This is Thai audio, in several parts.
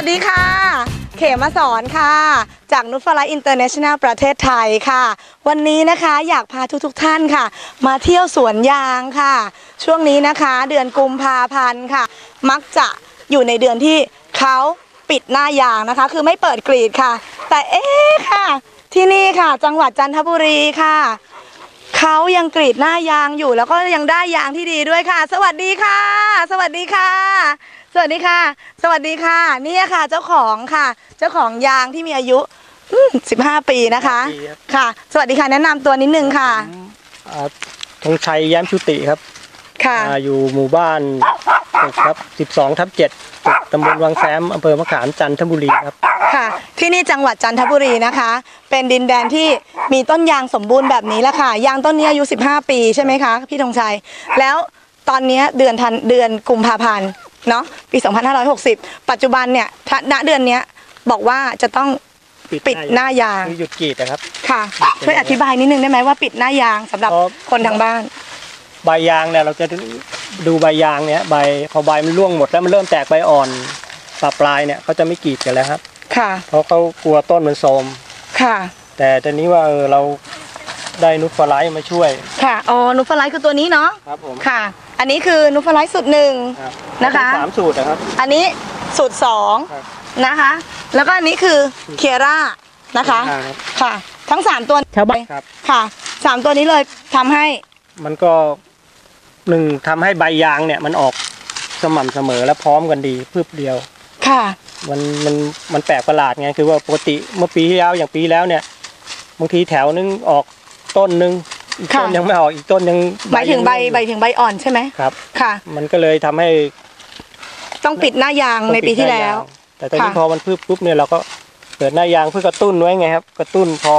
สดีค่ะเขมสอนค่ะจากนุชฟลายอินเตอร์เนชั่นแนลประเทศไทยค่ะวันนี้นะคะอยากพาทุกท่านค่ะมาเที่ยวสวนยางค่ะช่วงนี้นะคะเดือนกุมภาพันธ์ค่ะมักจะอยู่ในเดือนที่เขาปิดหน้ายางนะคะคือไม่เปิดกรีดค่ะแต่ค่ะที่นี่ค่ะจังหวัดจันทบุรีค่ะเขายังกรีดหน้ายางอยู่แล้วก็ยังได้ยางที่ดีด้วยค่ะสวัสดีค่ะสวัสดีค่ะสวัสดีค่ะสวัสดีค่ะนี่ค่ะเจ้าของค่ะเจ้าของยางที่มีอายุ15 ปีนะคะค่ะสวัสดีค่ะแนะนำตัวนิดนึงค่ะธงชัยแย้มชุติครับค่ะอยู่หมู่บ้านครับ12/7ตำบลวังแซมอำเภอมะขามจันทบุรีครับค่ะที่นี่จังหวัดจันทบุรีนะคะเป็นดินแดนที่มีต้นยางสมบูรณ์แบบนี้แหละค่ะยางต้นนี้อายุ15 ปีใช่ไหมคะพี่ธงชัยแล้วตอนนี้เดือนกุมภาพันธ์เนาะปี2560ปัจจุบันเนี่ยณเดือนนี้บอกว่าจะต้องปิดหน้ายางหยุดกรีดนะครับค่ะช่วยอธิบายนิดนึงได้ไหมว่าปิดหน้ายางสำหรับคนทางบ้านใบยางเนี่ยเราจะดูใบยางเนี่ยพอใบมันร่วงหมดแล้วมันเริ่มแตกใบอ่อนปลายเนี่ยเขาจะไม่กรีดกันแล้วครับค่ะเพราะเขากลัวต้นมันโทรมค่ะแต่ตอนนี้ว่าเราได้นูตฟลายมาช่วยค่ะอ๋อนูตฟลายคือตัวนี้เนาะครับผมค่ะอันนี้คือนูตฟลายสูตร1นะคะ 3 สูตรนะครับอันนี้สูตร2นะคะแล้วก็อันนี้คือเคียร่านะคะค่ะทั้ง3ตัวชาวบ้านค่ะ3ตัวนี้เลยทำให้มันก็ทำให้ใบยางเนี่ยมันออกสม่ำเสมอและพร้อมกันดีพืบเดียวค่ะมันแปลกประหลาดไงคือว่าปกติเมื่อปีที่แล้วอย่างปีแล้วเนี่ยบางทีแถวนึงออกต้นนึงอีกต้นยังไม่ออกอีกต้นยังใบถึงใบอ่อนใช่ไหมครับค่ะมันก็เลยทำให้ต้องปิดหน้ายางในปีที่แล้วแต่ตอนนี้พอมันพืบปุ๊บเนี่ยเราก็เปิดหน้ายางเพื่อกระตุ้นไว้ไงครับกระตุ้นพอ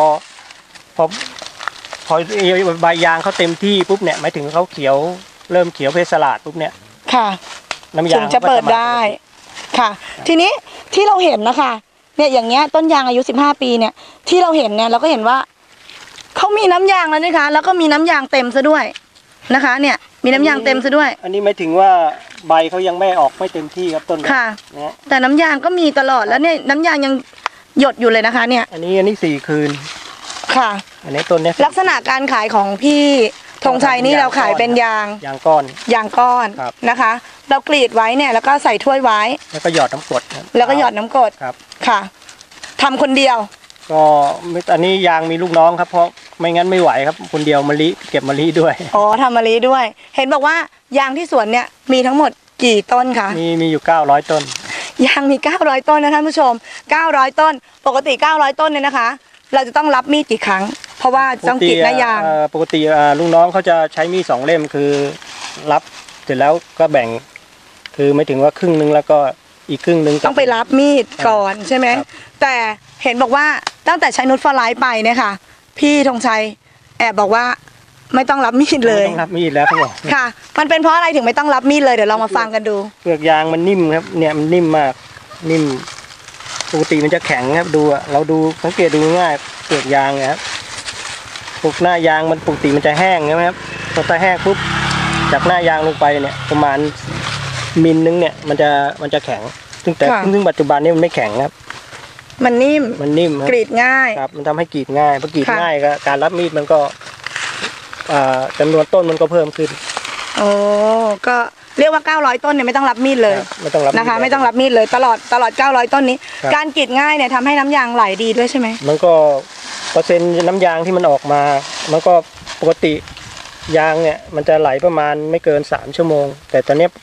ใบยางเขาเต็มที่ปุ๊บเนี่ยหมายถึงเขาเขียวเริ่มเขียวเพสลาดปุ๊บเนี่ยค่ะน้ำยางจะเปิดได้ค่ะทีนี้ที่เราเห็นนะคะเนี่ยอย่างเงี้ยต้นยางอายุ15 ปีเนี่ยที่เราเห็นเนี่ยเราก็เห็นว่าเขามีน้ำยางแล้วนะคะแล้วก็มีน้ำยางเต็มซะด้วยนะคะเนี่ยมีน้ำยางเต็มซะด้วยอันนี้หมายถึงว่าใบเขายังไม่ออกไม่เต็มที่ครับต้นค่ะแต่น้ำยางก็มีตลอดแล้วเนี่ยน้ำยางยังหยดอยู่เลยนะคะเนี่ยอันนี้4 คืนค่ะอันนี้ต้นนี้ลักษณะการขายของพี่ธงชัยนี่เราขายเป็นยางก้อนนะคะเรากรีดไว้เนี่ยแล้วก็ใส่ถ้วยไว้แล้วก็หยอดน้ำกรดแล้วก็หยอดน้ำกรดครับค่ะทำคนเดียวก็อันนี้ยางมีลูกน้องครับเพราะไม่งั้นไม่ไหวครับคนเดียวมะลิเก็บมะลิด้วยอ๋อทำมะลิด้วยเห็นบอกว่ายางที่สวนเนี่ยมีทั้งหมดกี่ต้นคะมีอยู่900 ต้นยางมี900 ต้นนะท่านผู้ชม900 ต้นปกติ900 ต้นเนี่ยนะคะเราจะต้องรับมีดกี่ครั้งเพราะว่าต้องกรีดหน้ายางปกติลูกน้องเขาจะใช้มีด2 เล่มคือรับเสร็จแล้วก็แบ่งคือไม่ถึงว่าครึ่งนึงแล้วก็อีกครึ่งนึงต้องไปรับมีดก่อนใช่ไหมแต่เห็นบอกว่าตั้งแต่ใช้นูตฟลายไปเนี่ยค่ะพี่ธงชัยแอบบอกว่าไม่ต้องรับมีดเลยไม่ต้องรับมีดแล้วครับค่ะมันเป็นเพราะอะไรถึงไม่ต้องรับมีดเลยเดี๋ยวเรามาฟังกันดูเปลือกยางมันนิ่มครับเนี่ยมันนิ่มมากนิ่มปกติมันจะแข็งครับดูเราดูสังเกตดูง่ายเปลือกยางนะครับปลูกหน้ายางมันปกติมันจะแห้งใช่ไหมครับพอถ้าแห้งปุ๊บจากหน้ายางลงไปเนี่ยประมาณมิลนึงเนี่ยมันจะแข็งซึ่งปัจจุบันนี้มันไม่แข็งครับมันนิ่มกรีดง่ายครับมันทำให้กรีดง่ายพอกรีดง่ายก็การรับมีดมันก็จำนวนต้นมันก็เพิ่มขึ้นโอ้ก็เรียกว่า900 ต้นเนี่ยไม่ต้องรับมีดเลยไม่ต้องรับนะคะไม่ต้องรับมีดเลยตลอด900 ต้นนี้การกรีดง่ายเนี่ยทำให้น้ำยางไหลดีด้วยใช่ไหมมันก็เปอร์เซ็นต์น้ำยางที่มันออกมามันก็ปกติยางเนี่ยมันจะไหลประมาณไม่เกิน3 ชั่วโมงแต่ตอนนี้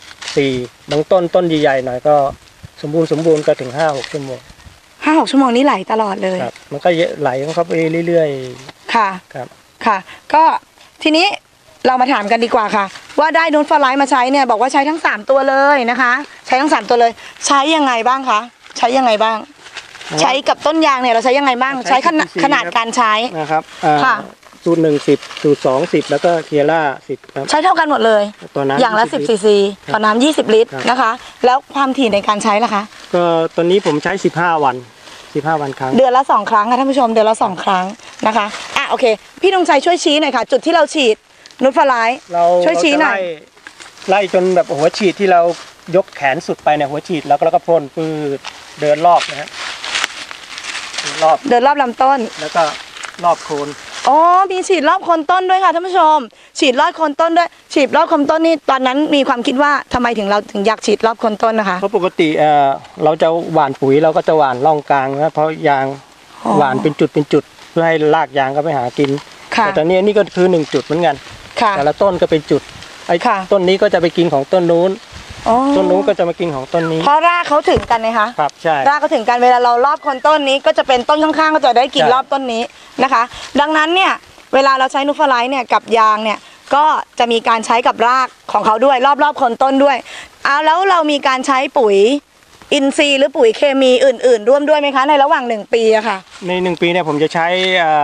4บางต้นใหญ่ๆหน่อยก็สมบูรณ์ก็ถึง5-6 ชั่วโมง 5-6 ชั่วโมงนี้ไหลตลอดเลยครับมันก็ไหลของเขาไปเรื่อยๆค่ะครับค่ะก็ทีนี้เรามาถามกันดีกว่าค่ะว่าได้นูตฟลายมาใช้เนี่ยบอกว่าใช้ทั้ง3 ตัวเลยนะคะใช้ทั้ง3 ตัวเลยใช้ยังไงบ้างคะใช้ยังไงบ้างใช้กับต้นยางเนี่ยเราใช้ยังไงบ้างใช้ขนาดการใช้นะครับค่ะสูตร1 10สูตร2 10แล้วก็เคียร่า10ครับใช้เท่ากันหมดเลยอย่างละ10 cc ต่อน้ำ20 ลิตรนะคะแล้วความถี่ในการใช้ล่ะคะก็ตอนนี้ผมใช้15 วันครั้งเดือนละ2 ครั้งค่ะท่านผู้ชมเดือนละ2 ครั้งนะคะโอเคพี่ธงชัยช่วยชี้หน่อยค่ะจุดที่เราฉีดนูตฟลายช่วยชี้หน่อยไล่จนแบบหัวฉีดที่เรายกแขนสุดไปเนี่ยหัวฉีดแล้วก็พ่นปืดเดินรอบนะครับเดินรอบลำต้นแล้วก็รอบโคนอ๋อมีฉีดรอบโคนต้นด้วยค่ะท่านผู้ชมฉีดรอบโคนต้นด้วยฉีดรอบโคนต้นนี่ตอนนั้นมีความคิดว่าทำไมเราถึงอยากฉีดรอบโคนต้นนะคะเพราะปกติเราจะหว่านปุ๋ยเราก็จะหว่านร่องกลางนะเพราะยางหว่านเป็นจุดเพื่อให้รากยางก็ไปหากินแต่ตอนนี้นี่ก็คือ1จุดเหมือนกันแต่ละต้นก็เป็นจุดไอ้ต้นนี้ก็จะไปกินของต้นนู้นต้นนู้นก็จะมากินของต้นนี้เพราะรากเขาถึงกันนะคะครับใช่รากเขาถึงกันเวลาเรารอบโคนต้นนี้ก็จะเป็นต้นข้างๆก็จะได้กินรอบต้นนี้นะคะดังนั้นเนี่ยเวลาเราใช้นูตฟลายเนี่ยกับยางเนี่ยก็จะมีการใช้กับรากของเขาด้วยรอบโคนต้นด้วยแล้วเรามีการใช้ปุ๋ยอินทรีย์หรือปุ๋ยเคมีอื่นๆร่วมด้วยไหมคะในระหว่าง1ปีอะค่ะใน1ปีเนี่ยผมจะใช้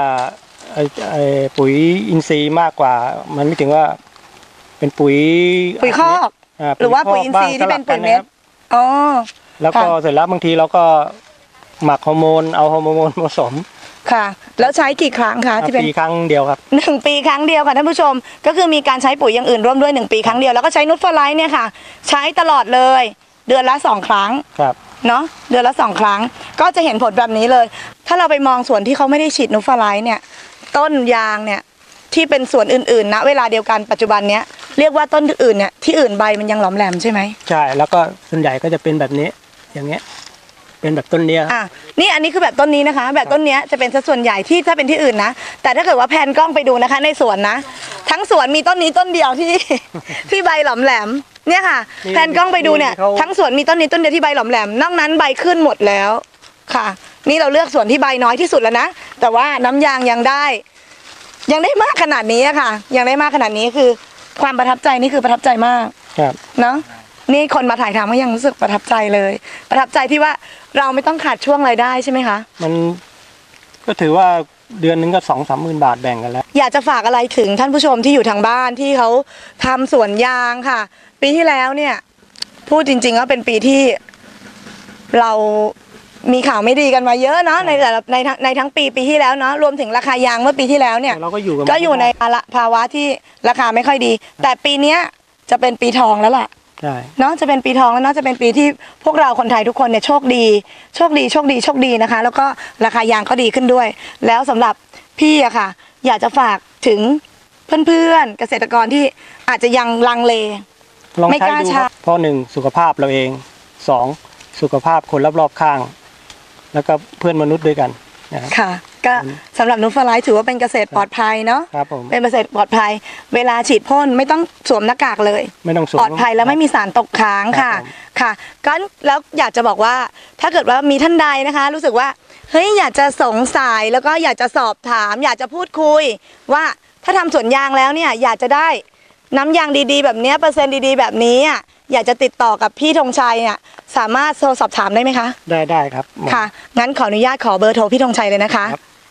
ปุ๋ยอินทรีย์มากกว่ามันไม่ถึงว่าเป็นปุ๋ยคอกหรือว่าปุ๋ยอินทรีย์ที่เป็นปุ๋ยเม็ดอ๋อแล้วก็เสร็จแล้วบางทีเราก็หมักฮอร์โมนเอาฮอร์โมนผสมค่ะแล้วใช้กี่ครั้งคะที่เป็นปีครั้งเดียวครับ 1ปีครั้งเดียวค่ะท่านผู้ชมก็คือมีการใช้ปุ๋ยอย่างอื่นร่วมด้วย1ปีครั้งเดียวแล้วก็ใช้นูตฟลายเนี่ยค่ะใช้ตลอดเลยเดือนละ2ครั้งครับเนาะเดือนละ2ครั้งก็จะเห็นผลแบบนี้เลยถ้าเราไปมองส่วนที่เขาไม่ได้ฉีดนูตฟลายเนี่ยต้นยางเนี่ยที่เป็นส่วนอื่นๆนะเวลาเดียวกันปัจจุบันเนี้ยเรียกว่าต้นอื่นเนี่ยที่อื่นใบมันยังหลอมแหลมใช่ไหมใช่แล้วก็ส่วนใหญ่ก็จะเป็นแบบนี้อย่างเงี้ยเป็นแบบต้นเนี้ยนี่อันนี้คือแบบต้นนี้นะคะแบบต้นเนี้ยจะเป็นส่วนใหญ่ที่ถ้าเป็นที่อื่นนะแต่ถ้าเกิดว่าแผนกล้องไปดูนะคะในสวนนะทั้งสวนมีต้นนี้ต้นเดียวที่ใบหลอมแหลมเนี่ยค่ะแผนกล้องไปดูเนี่ยทั้งสวนมีต้นนี้ต้นเดียวที่ใบหลอมแหลมนอกนั้นใบขึ้นหมดแล้วค่ะนี่เราเลือกส่วนที่ใบน้อยที่สุดแล้วนะแต่ว่าน้ำยางยังได้มากขนาดนี้ค่ะยังได้มากขนาดนี้คือความประทับใจนี่คือประทับใจมากเนาะนี่คนมาถ่ายทำก็ยังรู้สึกประทับใจเลยประทับใจที่ว่าเราไม่ต้องขาดช่วงรายได้ใช่ไหมคะมันก็ถือว่าเดือนนึงก็2-3 หมื่นบาทแบ่งกันแล้วอยากจะฝากอะไรถึงท่านผู้ชมที่อยู่ทางบ้านที่เขาทำสวนยางค่ะปีที่แล้วเนี่ยพูดจริงๆว่าเป็นปีที่เรามีข่าวไม่ดีกันมาเยอะเนาะในทั้งปีที่แล้วเนาะรวมถึงราคายางเมื่อปีที่แล้วเนี่ยเราก็อยู่ในภาวะที่ราคาไม่ค่อยดีแต่ปีนี้จะเป็นปีทองแล้วล่ะเนาะจะเป็นปีทองแล้วเนาะจะเป็นปีที่พวกเราคนไทยทุกคนเนี่ยโชคดีนะคะแล้วก็ราคายางก็ดีขึ้นด้วยแล้วสำหรับพี่อะค่ะอยากจะฝากถึงเพื่อนๆเกษตรกรที่อาจจะยังลังเลไม่กล้าใช้เพราะ1สุขภาพเราเอง2สุขภาพคนรอบๆข้างแล้วก็เพื่อนมนุษย์ด้วยกันค่ะก็สำหรับนูตฟลายถือว่าเป็นเกษตรปลอดภัยเนาะเป็นเกษตรปลอดภัยเวลาฉีดพ่นไม่ต้องสวมหน้ากากเลยไม่ต้องสวมปลอดภัยแล้วไม่มีสารตกค้างค่ะก็แล้วอยากจะบอกว่าถ้าเกิดว่ามีท่านใดนะคะรู้สึกว่าเฮ้ยอยากจะสงสัยแล้วก็อยากจะสอบถามอยากจะพูดคุยว่าถ้าทำสวนยางแล้วเนี่ยอยากจะได้น้ำยางดีๆแบบนี้เปอร์เซ็นต์ดีๆแบบนี้อยากจะติดต่อกับพี่ธงชัยเนี่ยสามารถโทรสอบถามได้ไหมคะได้ครับค่ะงั้นขออนุญาตขอเบอร์โทรพี่ธงชัยเลยนะคะ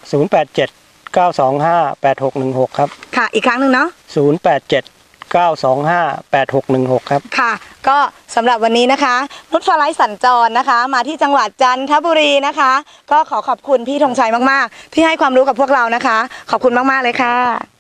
087-925-8616ครับค่ะอีกครั้งหนึ่งเนาะ 087-925-8616ครับค่ะก็สำหรับวันนี้นะคะนูตฟลายสัญจรนะคะมาที่จังหวัดจันทบุรีนะคะก็ขอบคุณพี่ธงชัยมากๆที่ให้ความรู้กับพวกเรานะคะขอบคุณมากๆเลยค่ะ